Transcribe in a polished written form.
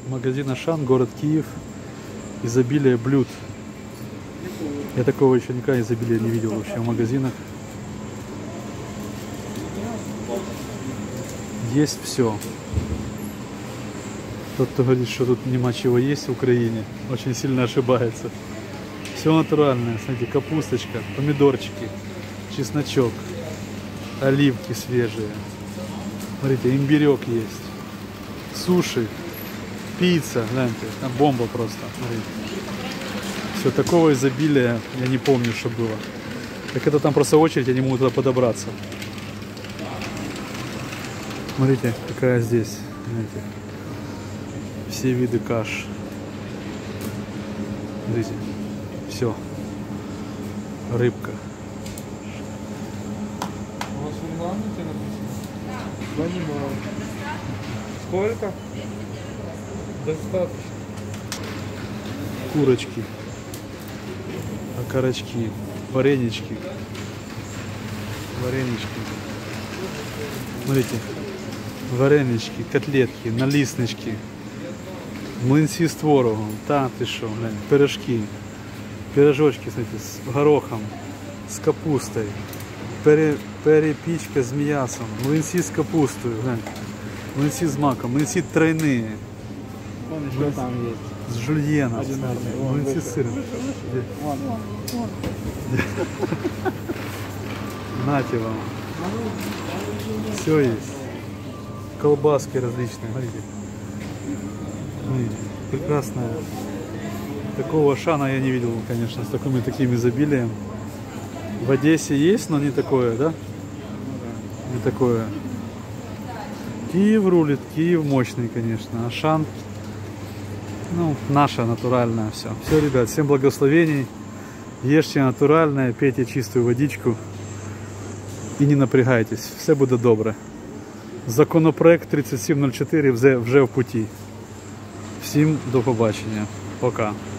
Магазин Ашан, город Киев. Изобилие блюд. Я такого еще никогда изобилия не видел вообще в магазинах. Есть все. Тот, кто говорит, что тут нема чего есть в Украине, очень сильно ошибается. Все натуральное. Смотрите, капусточка, помидорчики, чесночок, оливки свежие. Смотрите, имбирек есть. Суши, пицца, гляньте, там бомба просто. Смотрите. Все, такого изобилия я не помню, что было. Так это там просто очередь, я не могу туда подобраться. Смотрите, какая здесь, знаете, все виды каш. Смотрите, все. Рыбка. У вас в регламенте написано? Понимаю. Сколько? Достаточно. Курочки, окорочки, варенички. Смотрите, варенички, котлетки, налиснички, млинці с творогом, та ты шо, глянь, пирожки, пирожочки, смотрите, с горохом, с капустой, перепічка с мясом, млинці с капустой, глянь, млинці с маком, млинці тройные. Вон еще там есть. С жульеном, Одинарный. млинці с сыром. Вон. Нате вам. Все есть. Колбаски различные, смотрите. Прекрасная. Такого Ашана я не видел, конечно, с таким изобилием. В Одессе есть, но не такое, да? Не такое. Киев рулит, Киев мощный, конечно. Ашан, ну, наше натуральное все. Все, ребят, всем благословений. Ешьте натуральное, пейте чистую водичку. І не напрягайтесь, все буде добре. Законопроект 3704 вже в путі. Всім до побачення. Пока.